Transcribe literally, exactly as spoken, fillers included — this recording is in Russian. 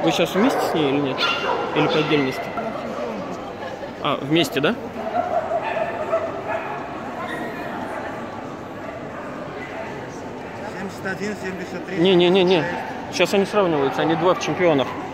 Вы сейчас вместе с ней или нет? Или по отдельности? А, вместе, да? семьдесят один, семьдесят три. Не-не-не-не. Сейчас они сравниваются, они два в чемпионах.